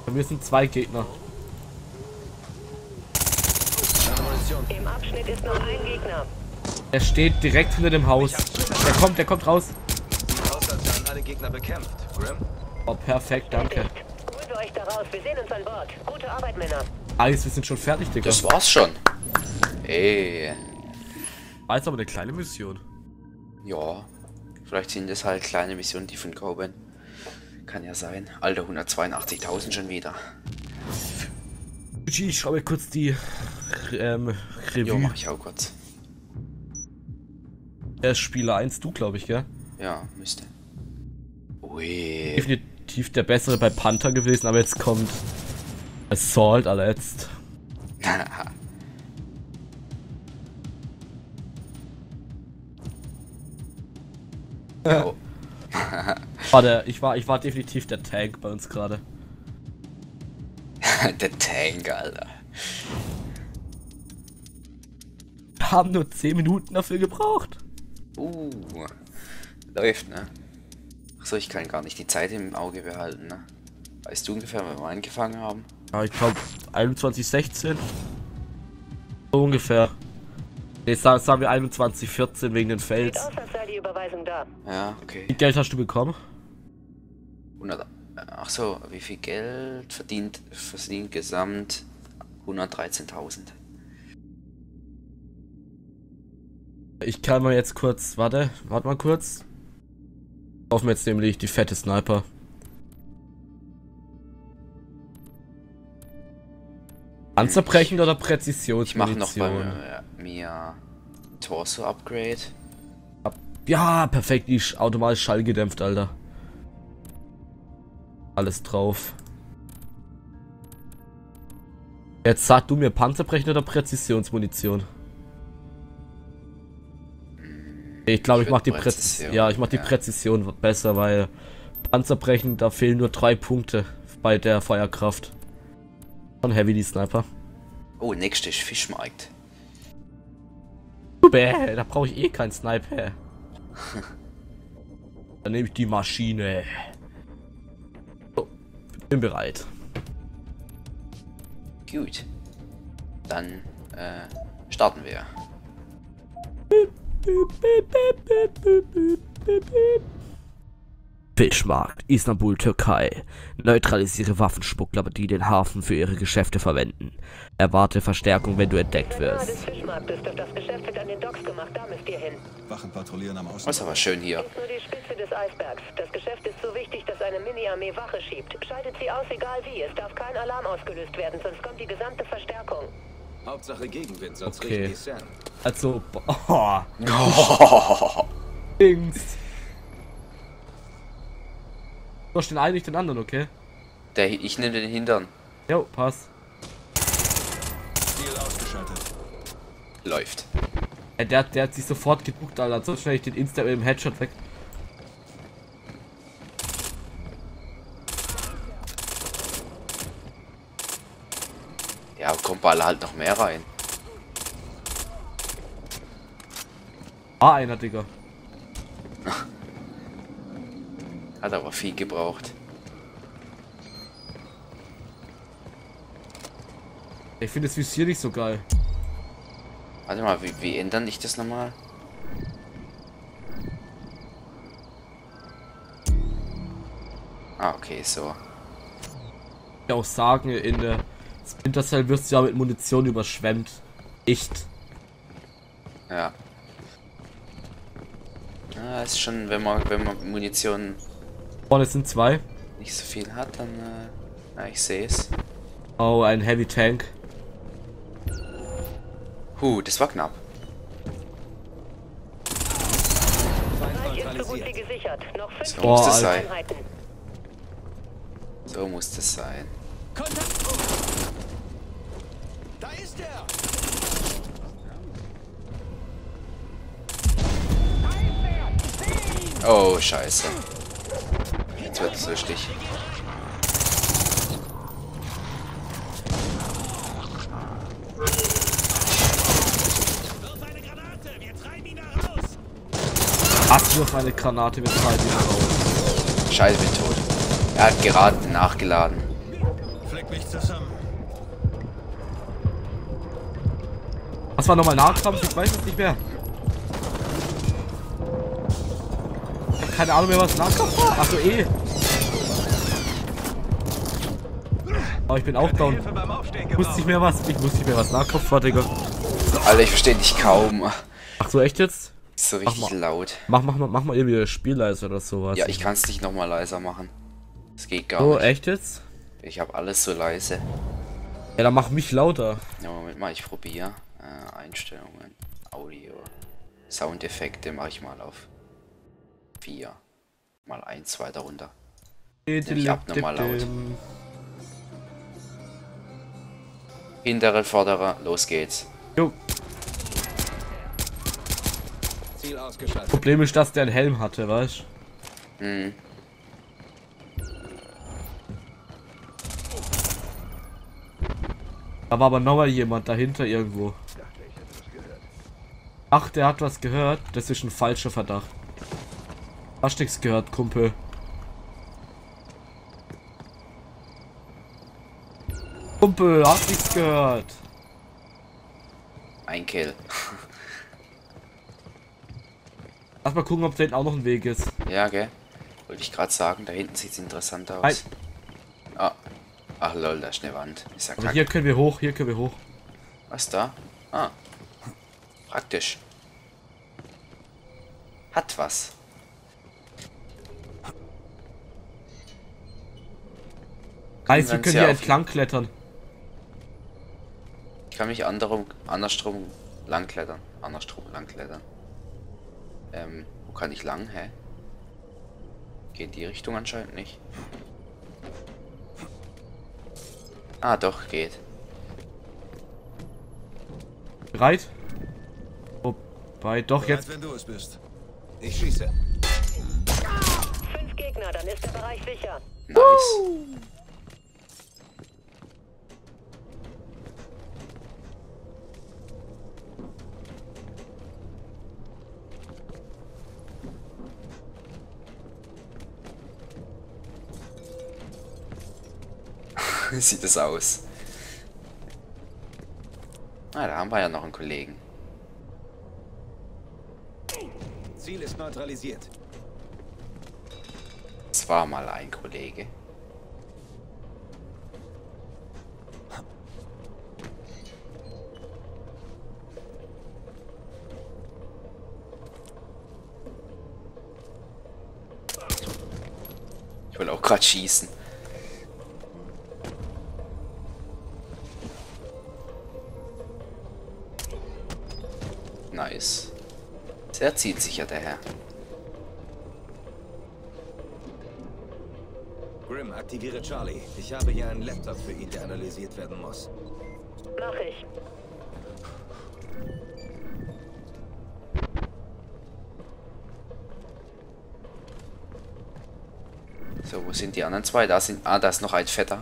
Bei mir sind 2 Gegner. Im Abschnitt ist noch ein Gegner. Er steht direkt hinter dem Haus. Der kommt raus. Sieht aus, als wären alle Gegner bekämpft. Grim? Oh, perfekt, danke. Holt euch da raus, wir sehen uns an Bord. Gute Arbeit, Männer. Eis, wir sind schon fertig, Digga. Das war's schon. Ey. War jetzt aber eine kleine Mission. Ja. Vielleicht sind das halt kleine Missionen, die von Coben. Kann ja sein. Alter, 182.000 schon wieder. Ich schreibe kurz die Jo, Revue. mach ich auch kurz. Er ist Spieler 1, du, glaube ich, gell? Ja, müsste. Ui. Definitiv der bessere bei Panther gewesen, aber jetzt kommt Assault, Alter, jetzt. Oh. Ich war definitiv der Tank bei uns gerade. Der Tank, Alter. Wir haben nur 10 Minuten dafür gebraucht. Läuft, ne? Achso, ich kann gar nicht die Zeit im Auge behalten, ne? Weißt du ungefähr, wann wir angefangen haben? Ja, ich glaube 21:16. So ungefähr. Ne, sagen wir 21:14 wegen den Sieht Fails. aus, als sei die Überweisung da. Ja, okay. Wie viel Geld hast du bekommen? 100. Achso, wie viel Geld verdient gesamt? 113.000. Ich kann mal jetzt kurz, warte mal kurz. Kaufen wir jetzt nämlich die fette Sniper. Panzerbrechen oder Ich mache Präzisionsmunition? noch bei mir Torso-Upgrade. Ja, perfekt, die ist automatisch schallgedämpft, Alter. Alles drauf. Jetzt sag du mir Panzerbrechen oder Präzisionsmunition? Ich glaube, ich mach die Präzision. Ja, ich mach die Präzision besser, weil Panzerbrechen, da fehlen nur 3 Punkte bei der Feuerkraft. Von Heavy die Sniper. Oh, nächstes ist Fischmarkt. Bäh, da brauche ich eh keinen Sniper. Dann nehme ich die Maschine. So, bin bereit. Gut. Dann starten wir. Fischmarkt, Istanbul, Türkei. Neutralisiere Waffenschmuggler, die den Hafen für ihre Geschäfte verwenden. Erwarte Verstärkung, wenn du entdeckt Nahe des wirst. Fischmarktes, doch das Geschäft wird an den Docks gemacht, da müsst ihr hin. Wachen patrouillieren am Außen. Das ist aber schön hier. Ist nur die Spitze des Eisbergs. Das Geschäft ist so wichtig, dass eine Mini-Armee Wache schiebt. Schaltet sie aus, egal wie. Es darf kein Alarm ausgelöst werden, sonst kommt die gesamte Verstärkung. Hauptsache Gegenwind, sonst Okay. richten die Sam. Also, Dings. Du hast den einen, nicht den anderen, okay? Ich nehme den Hintern. Jo, passt. Ziel ausgeschaltet. Läuft. Der hat sich sofort geduckt, Alter. So schnell ich den Insta mit dem Headshot weg. Ja, kommt bei alle halt noch mehr rein. Einer, Digga. Hat aber viel gebraucht. Ich finde das Visier nicht so geil. Warte mal, wie ändern ich das nochmal? Ah, okay, so. Ich auch sagen, in der Splinter Cell wirst du ja mit Munition überschwemmt. Echt. Ja. Ah, ist schon, wenn man Munition Vorne sind 2. nicht so viel hat, dann, ja, ich sehe es. Oh, ein Heavy Tank. Das war knapp. Bereich ist so gut wie gesichert. Noch 5 So muss das Alter. sein. Einheiten. So muss das sein. Da ist er! Oh, scheiße. Jetzt wird es lustig. Hast du auf eine Granate mit 3 raus? Scheiße, bin tot. Er hat gerade nachgeladen. Krieg mich zusammen. Was war nochmal Nahkampf? Ich weiß es nicht mehr. Ich hab keine Ahnung mehr, was Nahkampf war. Achso, eh. Aber ich bin auch down. Ich wusste nicht mehr was Nahkampf war, Digga. Alter, ich verstehe dich kaum. Ach so, echt jetzt? Ist so richtig laut. Mach mal irgendwie Spielleise oder sowas. Ja, ich kann es nicht nochmal leiser machen. Das geht gar Oh, nicht. echt jetzt? Ich habe alles so leise. Ja, dann mach mich lauter. Ja, Moment mal, ich probiere. Einstellungen, Audio, Soundeffekte mache ich mal auf 4. Mal 1 weiter runter. Ich ab nochmal laut. Hintere, vordere, los geht's. Jo. Ziel ausgeschaltet. Problem ist, dass der einen Helm hatte, weißt du? Hm. Da war aber nochmal jemand dahinter irgendwo. Ach, der hat was gehört. Das ist ein falscher Verdacht. Hast nichts gehört, Kumpel. Kumpel, hast nichts gehört. Ein Kill. Lass mal gucken, ob da hinten auch noch ein Weg ist. Ja, gell? Wollte ich gerade sagen, da hinten sieht's interessant aus. Nein. Ah. Ach lol, da ist eine Wand. Ist ja Aber kacke. hier können wir hoch, hier können wir hoch. Was da? Ah. Praktisch. Hat was. Heißt, wir können ja hier auf- entlang klettern. Ich kann mich andersrum langklettern. Wo kann ich lang? Hä? Geht in die Richtung anscheinend nicht. Ah, doch, geht. Bereit? Wobei, doch Bereit, jetzt. wenn du es bist. Ich schieße. 5 Gegner, dann ist der Bereich sicher. Nice. Sieht es aus. Ah, da haben wir ja noch einen Kollegen. Ziel ist neutralisiert. Es war mal ein Kollege. Ich will auch gerade schießen. Nice. Sehr zielsicher, der Herr. Grim, aktiviere Charlie. Ich habe hier einen Laptop für ihn, der analysiert werden muss. Mach ich. So, wo sind die anderen zwei? Da sind. Ah, da ist noch ein Fetter.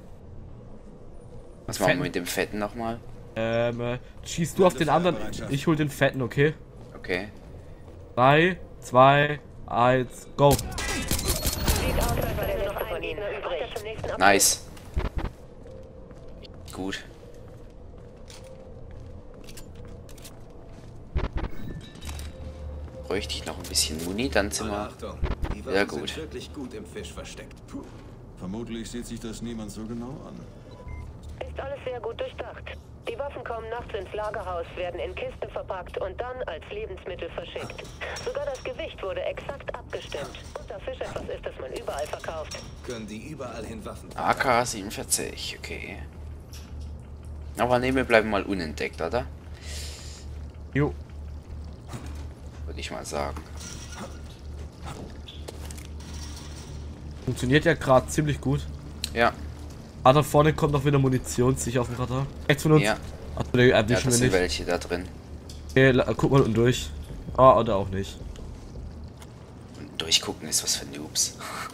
Was machen wir mit dem Fetten nochmal? Schießt du auf den anderen. Ich hol den Fetten, okay? Okay. 3, 2, 1, go. Sieht aus, als wäre noch ein Gegner übrig. Zum nächsten Abschnitt. Nice. Gut. Bräuchte ich noch ein bisschen Muni, dann sind Aber wir. Achtung, die Ja, Waffen gut. sind wirklich gut im Fisch versteckt. Puh. Vermutlich sieht sich das niemand so genau an. Ist alles sehr gut durchdacht. Die Waffen kommen nachts ins Lagerhaus, werden in Kisten verpackt und dann als Lebensmittel verschickt. Sogar das Gewicht wurde exakt abgestimmt. Und da Fisch etwas ist, das man überall verkauft. Können die überall hin Waffen AK-47, okay. Aber ne, wir bleiben mal unentdeckt, oder? Jo. Würde ich mal sagen. Funktioniert ja gerade ziemlich gut. Ja, Ah, da vorne kommt noch wieder Munition sicher auf dem Radar. Rechts von uns. ja. Achso, der Ja, erwischen da wir sind nicht. welche da drin. Okay, guck mal unten durch. Ah, oder auch nicht. Und durchgucken ist was für Noobs.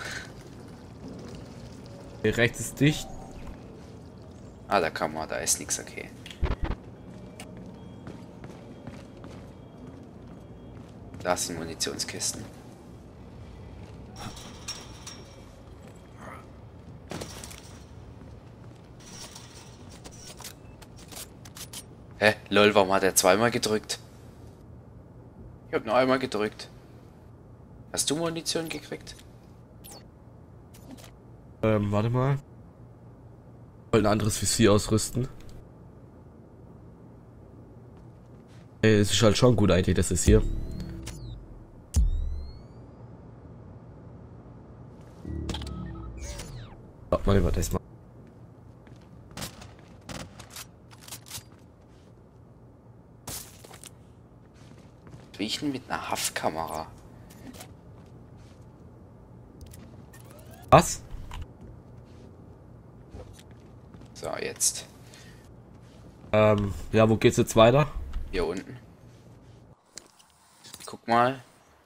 Okay, rechts ist dicht. Ah, da kann man, da ist nichts, okay. Da sind Munitionskisten. Hä? Lol, warum hat er zweimal gedrückt? Ich hab nur einmal gedrückt. Hast du Munition gekriegt? Warte mal. Ich wollte ein anderes Visier ausrüsten. Ey, es ist halt schon gut eigentlich, das ist hier. Warte mal, das mal. Riechen mit einer Haftkamera. Was? So, jetzt. Ja, wo geht's jetzt weiter? Hier unten. Guck mal.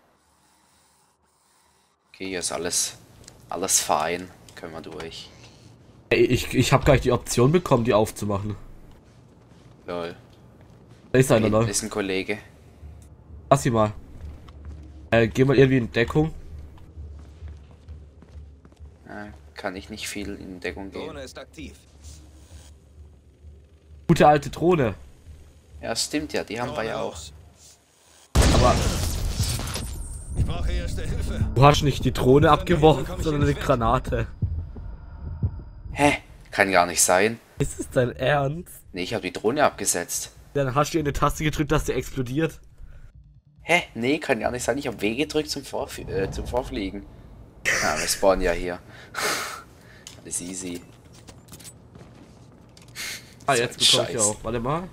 Okay, hier ist alles fein. Können wir durch. Ey, ich habe gar nicht die Option bekommen, die aufzumachen. Lol. Da ist einer, Hinten Leute. ist ein Kollege. Lass sie mal. Geh mal irgendwie in Deckung. Kann ich nicht viel in Deckung gehen. Drohne ist aktiv. Gute alte Drohne. Ja, stimmt ja, die haben wir ja auch. Aber Ich brauche erste Hilfe. du hast nicht die Drohne abgeworfen, sondern eine Granate. Hä? Kann gar nicht sein. Ist es dein Ernst? Nee, ich habe die Drohne abgesetzt. Dann hast du eine Taste gedrückt, dass sie explodiert. Hä? Nee, kann gar nicht sein. Ich habe W gedrückt zum Vorfliegen. Ja, wir spawnen ja hier. Alles easy. Ah, So jetzt ein bekomme ich Scheiß. auch. Warte mal.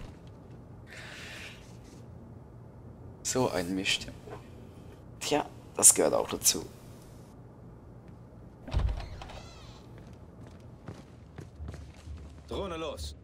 So ein Mist. Tja, das gehört auch dazu. Drohne los.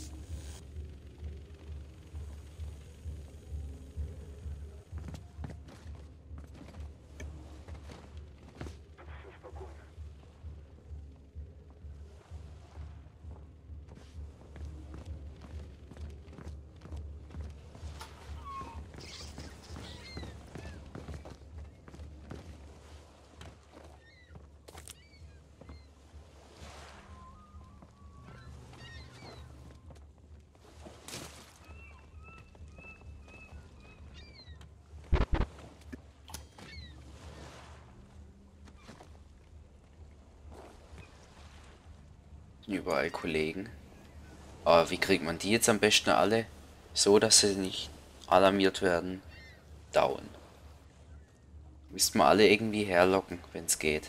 Überall Kollegen. Aber wie kriegt man die jetzt am besten alle? So, dass sie nicht alarmiert werden. Down. Müssten wir alle irgendwie herlocken, wenn es geht.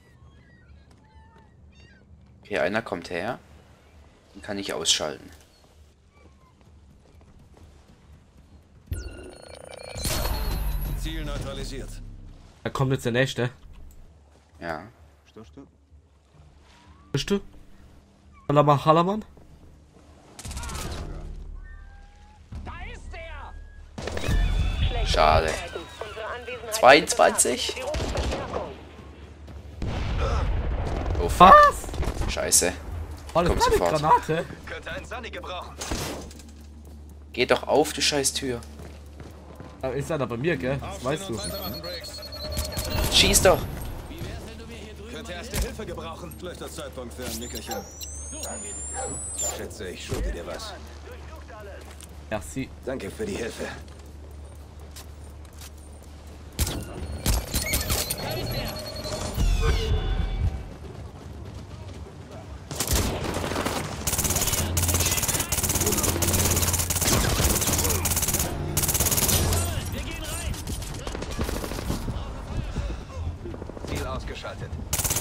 Okay, einer kommt her. Den kann ich ausschalten. Ziel neutralisiert. Da kommt jetzt der nächste. Ja. Bist du? Hallermann? Schade. 22? Oh fuck. Was? Scheiße. War das Kommt eine sofort. Granate? Könnte ein Sunny gebrauchen. Geh doch auf, du scheiß Tür. Da ist einer bei mir, gell? Das weißt du. Schieß doch. Könnte erste Hilfe gebrauchen. Schlechter Zeitpunkt für ein Nickerchen. Schätze, ich schulde dir was. Merci. Danke für die Hilfe. Ziel ausgeschaltet.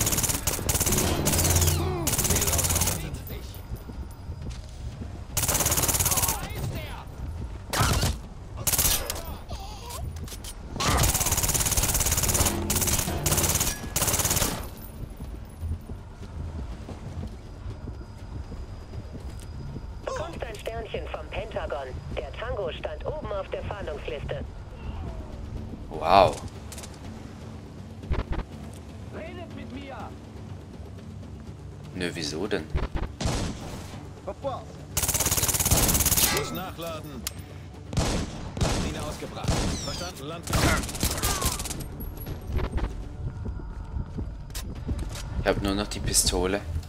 Bekommst ein Sternchen vom Pentagon. Der Tango stand oben auf der Fahndungsliste. Wow. Redet mit mir! Nö, wieso denn? Muss nachladen. Mine ausgebracht. Verstanden, Land. Ich habe nur noch die Pistole.